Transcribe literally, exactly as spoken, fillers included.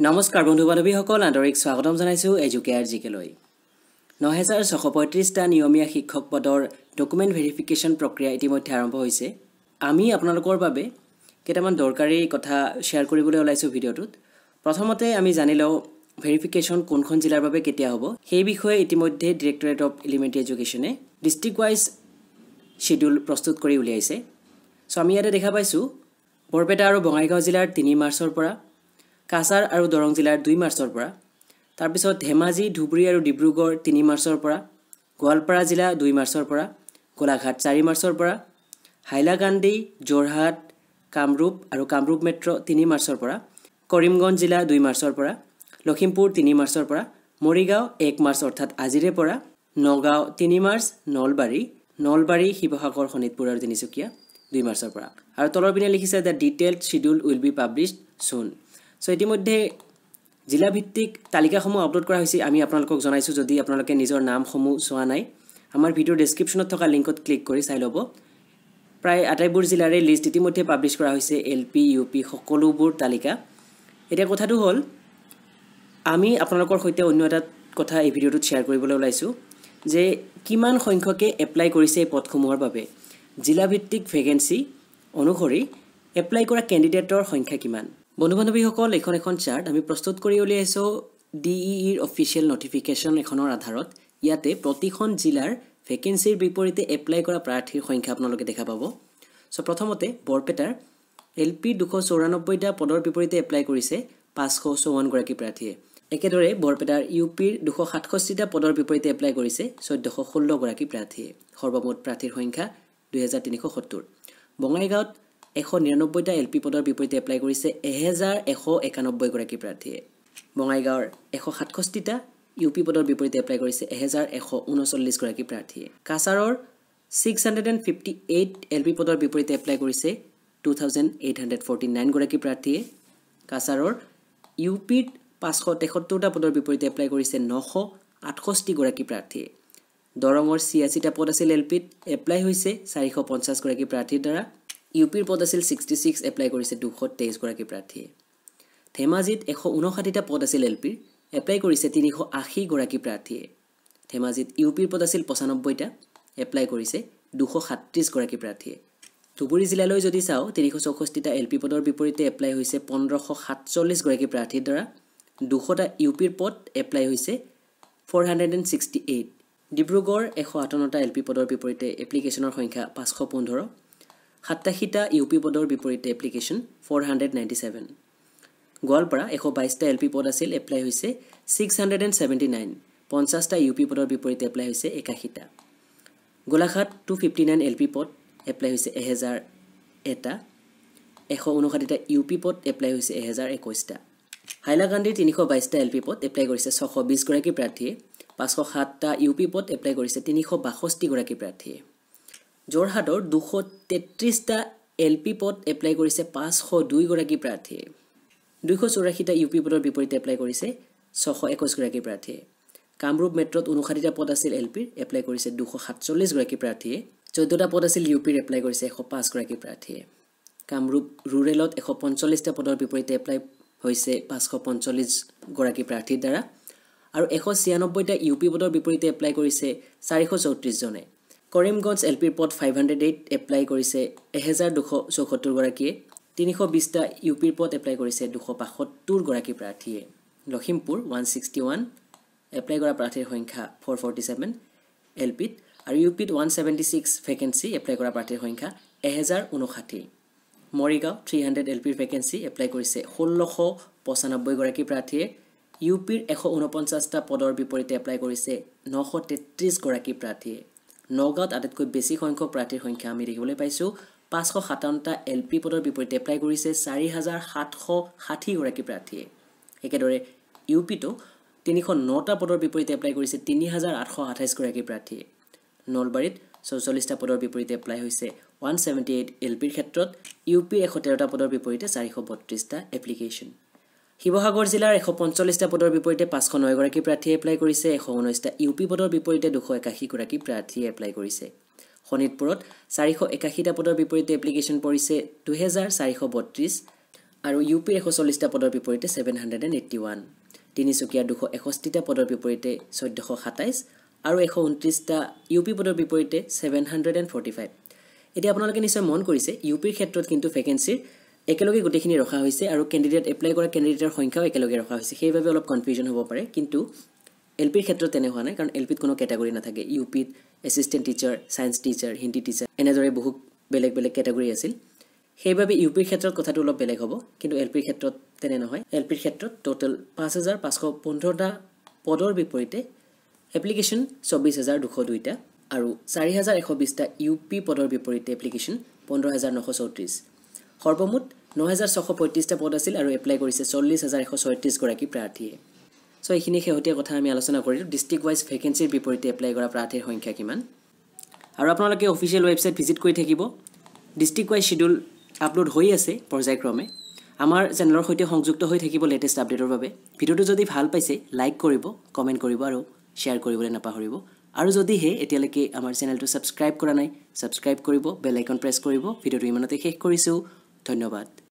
নমস্কাৰ বন্ধু বান্ধৱীসকল আন্তৰিক স্বাগতম জনাইছো এডুকেয়াৰ জিকেলৈ নয় হাজাৰ ছশ পঁয়ত্ৰিশ টা নিয়মীয়া শিক্ষক পদৰ ডকুমেন্ট ভেৰিফিকেশন প্ৰক্ৰিয়া ইতিমধ্যে আৰম্ভ হৈছে আমি আপোনালোকৰ বাবে কেইটামান দৰকাৰী কথা শেয়াৰ কৰিবলৈ ওলাইছো ভিডিঅটোত প্ৰথমতে আমি জানিলও ভেৰিফিকেশন কোনখন জিলাৰ বাবে কেতিয়া হ'ব সেই বিষয়ে ইতিমধ্যে ডাইৰেক্টৰেট অফ এলিমেণ্টাৰী এডুকেশ্যনে ডিস্ট্ৰিক্ট ওয়াইজ শিডিউল প্ৰস্তুত কৰি উলিয়াইছে সো আমি ইয়াতে দেখা পাইছো বৰপেটা আৰু বঙাইগাঁও জিলাৰ তিনি মাৰ্চৰ পৰা কাছাৰ আৰু দৰং জিলাৰ দুই মাৰ্চৰ পৰা তাৰ পিছত ধেমাজি ধুবুৰী আৰু ডিব্ৰুগড় তিনি মাৰ্চৰ পৰা গোৱালপাৰা জিলা দুই মাৰ্চৰ পৰা গোলাঘাট চাৰি মাৰ্চৰ পৰা হাইলাকান্দি জোৰহাট কামৰূপ আৰু কামৰূপ মেট্ৰ তিনি মাৰ্চৰ পৰা কৰিমগঞ্জ জিলা দুই মাৰ্চৰ পৰা লখিমপুৰ তিনি মাৰ্চৰ পৰা মৰিগাঁও এক মাৰ্চ অৰ্থাৎ আজিৰে পৰা নগাঁও তিনি মাৰ্চ নলবাৰী নলবাৰী শিৱসাগৰ শোণিতপুৰ আৰু তিনিচুকীয়া দুই মাৰ্চৰ পৰা আৰু তলৰ পিনে লিখিছে the detailed schedule will be published soon so ইতিমধ্যে জিলা ভিত্তিক তালিকাসমূহ আপলোড কৰা হৈছে আমি আপোনালোকক জনাইছো যদি আপোনালোকে নিজৰ নামসমূহ চোৱা নাই আমাৰ ভিডিও ডেসক্ৰিপচনত থকা লিংকত ক্লিক কৰি চাই লব প্ৰায় আটাইবোৰ জিলাৰে লিষ্ট ইতিমধ্যে পাব্লিশ কৰা হৈছে এলপি ইউপি সকলোবোৰ তালিকা এটা কথাটো হল আমি আপোনালোকৰ সৈতে অন্য এটা কথা এই ভিডিওটোত শেয়াৰ কৰিবলৈ ওলাইছো যে কিমান সংখ্যকে এপ্লাই কৰিছে এই পদসমূহৰ বাবে জিলা ভিত্তিক ভেকেন্সি অনুসৰি এপ্লাই কৰা ক্যান্ডিডেটৰ সংখ্যা কিমান বন্ধু বান্ধৱীসকল এখন এখন চাৰ্ট আমি প্ৰস্তুত কৰি উলিয়াইছো ডিইইৰ অফিচিয়েল নটিফিকেশন এখনৰ আধাৰত ইয়াতে প্ৰতিখন জিলাৰ ভেকেন্সিৰ বিপৰীতে এপ্লাই কৰা প্ৰাৰ্থীৰ সংখ্যা আপোনালোকে দেখা পাব সো প্ৰথমতে বৰপেটাৰ এলপি দুশ চৌৰানব্বৈ টা পদৰ বিপৰীতে এপ্লাই কৰিছে পাঁচশ চৌৱন্ন গৰাকী প্ৰাৰ্থীয়ে একেদৰে বৰপেটাৰ ইউপিৰ দুশ সাতষষ্ঠি টা পদৰ বিপৰীতে এপ্লাই কৰিছে চৈধ্যশ ষোল্ল গৰাকী প্ৰাৰ্থীয়ে সৰ্বমুঠ প্ৰাৰ্থীৰ সংখ্যা দুই হাজাৰ তিনিশ সত্তৰ বঙাইগাঁৱত এশ নিৰানব্বৈ টা এলপি পদৰ বিপৰীতে এপ্লাই কৰিছে এক হাজাৰ এশ একানব্বৈ গৰাকী প্ৰাৰ্থীয়ে বঙাইগাঁৱৰ এশ সাতষষ্ঠি টা ইউপি পদৰ বিপৰীতে এপ্লাই কৰিছে এক হাজাৰ এশ ঊনচল্লিশ গৰাকী প্ৰাৰ্থীয়ে কাছাৰৰ six hundred fifty eight LP পদৰ বিপৰীতে এপ্লাই কৰিছে দুই হাজাৰ আঠশ ফৰ্টি নাইন গৰাকী প্ৰাৰ্থীয়ে কাছাৰৰ ইউপিত পাঁচশ তেসত্তৰ টা পদৰ বিপৰীতে এপ্লাই কৰিছে নশ আঠষষ্ঠি গৰাকী প্ৰাৰ্থীয়ে দৰঙৰ ছিয়াশী টা পদ আছিল এলপিত এপ্লাই হৈছে চাৰিশ পঞ্চাছ গৰাকী প্ৰাৰ্থীৰ দ্বাৰা ইউপিৰ পদ আছিল ছিক্সটি ছিক্স এপ্লাই কৰিছে দুশ তেইছ গৰাকী প্ৰাৰ্থীয়ে ধেমাজিত এশ ঊনষাঠি টা পদ আছিল এলপিৰ এপ্লাই কৰিছে তিনিশ আশী গৰাকী প্ৰাৰ্থীয়ে ধেমাজিত ইউপিৰ পদ আছিল পঁচানব্বৈ টা এপ্লাই কৰিছে দুশ সাতত্ৰিশ গৰাকী প্ৰাৰ্থীয়ে ধুবুৰী জিলালৈ যদি চাও তিনিশ চৌষষ্ঠি টা এলপি পদৰ বিপৰীতে এপ্লাই হৈছে পোন্ধৰশ সাতচল্লিশ গৰাকী প্ৰাৰ্থীৰ দ্বাৰা দুশ টা ইউপিৰ পদ এপ্লাই হৈছে চাৰিশ ছিক্সটি এইট ডিব্ৰুগড় এশ আঠাৱন্ন টা এলপি পদৰ বিপৰীতে এপ্লিকেশনৰ সংখ্যা পাঁচশ পোন্ধৰ সাতাশী টা ইউপি পদৰ বিপৰীতে এপ্লিকেশন চাৰিশ নব্বৈ সাত গোৱালপাৰা এশ বাইছ টা এলপি পদ আছিল এপ্লাই হৈছে ছিক্স হাণ্ড্ৰেড ছেভেণ্টি নাইন পঞ্চাছ টা ইউপি পদৰ বিপৰীতে এপ্লাই হৈছে একাশী টা গোলাঘাট দুশ পঞ্চানব্বৈ এলপি পদ এপ্লাই হৈছে এক হাজাৰ এটা এশ ঊনষাঠি টা ইউপি পদ এপ্লাই হৈছে এক হাজাৰ একৈশ টা হাইলাকান্দিৰ তিনিশ বাইছ টা এলপি পদ এপ্লাই কৰিছে ছশ বিশ গৰাকী প্ৰাৰ্থীয়ে পাঁচশ সাত টা ইউপি পদ এপ্লাই কৰিছে তিনিশ বাষষ্ঠি গৰাকী প্ৰাৰ্থীয়ে জোৰহাটৰ দুশ তেত্ৰিশ টা এলপি পদ এপ্লাই কৰিছে পাঁচশ দুই গৰাকী প্ৰাৰ্থীয়ে দুইশ চৌৰাশী টা ইউপি পদৰ বিপৰীতে এপ্লাই কৰিছে ছশ একৈশ গৰাকী প্ৰাৰ্থীয়ে কামৰূপ মেট্ৰত ঊনষাঠি টা পদ আছিল এলপিৰ এপ্লাই কৰিছে দুশ সাতচল্লিশ গৰাকী প্ৰাৰ্থীয়ে চৈধ্য টা পদ আছিল ইউপিৰ এপ্লাই কৰিছে এশ পাঁচ গৰাকী প্ৰাৰ্থীয়ে কামৰূপ ৰুৰেলত এশ পঞ্চল্লিশ টা পদৰ বিপৰীতে এপ্লাই হৈছে পাঁচশ পঞ্চল্লিশ গৰাকী প্ৰাৰ্থীৰ দ্বাৰা আৰু এশ ছিয়ানব্বৈ টা ইউপি পদৰ বিপৰীতে এপ্লাই কৰিছে চাৰিশ চৌত্ৰিশ জনে কৰিমগঞ্জ এলপিৰ পদ পাঁচশ আঠ এপ্লাই কৰিছে এক হাজাৰ দুশ চৌসত্তৰ গৰাকীয়ে তিনিশ বিশ টা ইউপিৰ পদ এপ্লাই কৰিছে দুশ বাসত্তৰ গৰাকী প্ৰাৰ্থীয়ে লখিমপুৰ এক ষাঠি এক এপ্লাই কৰা প্ৰাৰ্থীৰ সংখ্যা চাৰিশ ফৰ্টি ছেভেন এলপিত আৰু ইউপিত এক ছেভেণ্টি ছিক্স ভেকেন্সি এপ্লাই কৰা প্ৰাৰ্থীৰ সংখ্যা এক হাজাৰ ঊনষাঠি মৰিগাঁও তিনিশ এলপিৰ ভেকেন্সি এপ্লাই কৰিছে ষোল্লশ পঁচানব্বৈ গৰাকী প্ৰাৰ্থীয়ে ইউপিৰ এশ ঊনপঞ্চাছ টা পদৰ বিপৰীতে এপ্লাই কৰিছে নশ তেত্ৰিশ গৰাকী প্ৰাৰ্থীয়ে নগাঁৱত আটাইতকৈ বেছি সংখ্যক প্ৰাৰ্থীৰ সংখ্যা আমি দেখিবলৈ পাইছো পাঁচশ সাতাৱন্ন টা এলপি পদৰ বিপৰীতে এপ্লাই কৰিছে চাৰি হাজাৰ সাতশ ষাঠি গৰাকী প্ৰাৰ্থীয়ে একেদৰে ইউপিতো তিনিশ ন টা পদৰ বিপৰীতে এপ্লাই কৰিছে তিনি হাজাৰ আঠশ আঠাইছ গৰাকী প্ৰাৰ্থীয়ে নলবাৰীত চৌচল্লিশ টা পদৰ বিপৰীতে এপ্লাই হৈছে এক ছেভেণ্টি এইট এলপিৰ ক্ষেত্ৰত ইউপিৰ এশ তেৰ টা পদৰ বিপৰীতে চাৰিশ বত্ৰিশ টা এপ্লিকেশন শিৱসাগৰ জিলাৰ এশ পঞ্চল্লিশ টা পদৰ বিপৰীতে পাঁচশ ন গৰাকী প্ৰাৰ্থীয়ে এপ্লাই কৰিছে এশ ঊনৈশ টা ইউপি পদৰ বিপৰীতে দুশ একাশী গৰাকী প্ৰাৰ্থীয়ে এপ্লাই কৰিছে শোণিতপুৰত চাৰিশ একাশী টা পদৰ বিপৰীতে এপ্লিকেশন পৰিছে দুই হাজাৰ চাৰিশ বত্ৰিশ আৰু ইউ পিৰ এশ চল্লিছটা পদৰ বিপৰীতে seven hundred and eighty one তিনিচুকীয়াৰ দুশ এষষ্ঠিটা পদৰ বিপৰীতে চৈধ্যশ সাতাইছ আৰু এশ ঊনত্ৰিছটা ইউ পি পদৰ বিপৰীতে seven hundred and forty five এতিয়া আপোনালোকে নিশ্চয় মন কৰিছে ইউ পিৰ ক্ষেত্ৰত কিন্তু ভেকেঞ্চিৰ একেলগে গোটেইখিনি ৰখা হৈছে আৰু কেণ্ডিডেট এপ্লাই কৰা কেণ্ডিডেটৰ সংখ্যাও একেলগে ৰখা হৈছে সেইবাবে অলপ কনফিউজন হ'ব পাৰে কিন্তু এল পিৰ ক্ষেত্ৰত তেনে হোৱা নাই কাৰণ এল পিত কোনো কেটেগৰী নাথাকে ইউ পিত assistant teacher science teacher Hindi teacher এনেদৰে বহু বেলেগ বেলেগ কেটেগৰী আছিল সেইবাবে ইউ পিৰ ক্ষেত্ৰত কথাটো অলপ বেলেগ হ'ব কিন্তু এল পিৰ ক্ষেত্ৰত তেনে নহয় এল পিৰ ক্ষেত্ৰত টোটেল পাঁচ হাজাৰ পাঁচশ পোন্ধৰটা পদৰ বিপৰীতে এপ্লিকেশ্যন চৌব্বিছ হাজাৰ দুশ দুইটা আৰু চাৰি হাজাৰ এশ বিছটা ইউ পি পদৰ বিপৰীতে এপ্লিকেশ্যন পোন্ধৰ হাজাৰ নশ চৌত্ৰিছ সৰ্বমুঠ ন হাজাৰ ছশ পঁয়ত্ৰিছটা পদ আছিল আৰু এপ্লাই কৰিছে চল্লিছ হাজাৰ এশ ছয়ত্ৰিছ গৰাকী প্ৰাৰ্থীয়ে চ' এইখিনি শেহতীয়া কথা আমি আলোচনা কৰিলোঁ ডিষ্ট্ৰিক্ট ৱাইজ ভেকেঞ্চিৰ বিপৰীতে এপ্লাই কৰা প্ৰাৰ্থীৰ সংখ্যা কিমান আৰু আপোনালোকে অফিচিয়েল ৱেবছাইট ভিজিট কৰি থাকিব ডিষ্ট্ৰিক্ট ৱাইজ শিডিউল আপলোড হৈ আছে পৰ্যায়ক্ৰমে আমাৰ চেনেলৰ সৈতে সংযুক্ত হৈ থাকিব লেটেষ্ট আপডেটৰ বাবে ভিডিঅ'টো যদি ভাল পাইছে লাইক কৰিব কমেণ্ট কৰিব আৰু শ্বেয়াৰ কৰিবলৈ নাপাহৰিব আৰু যদিহে এতিয়ালৈকে আমাৰ চেনেলটো ছাবস্ক্ৰাইব কৰা নাই ছাবস্ক্ৰাইব কৰিব বেল আইকন প্ৰেছ কৰিব ভিডিঅ'টো ইমানতে শেষ কৰিছোঁ ধন্যবাদ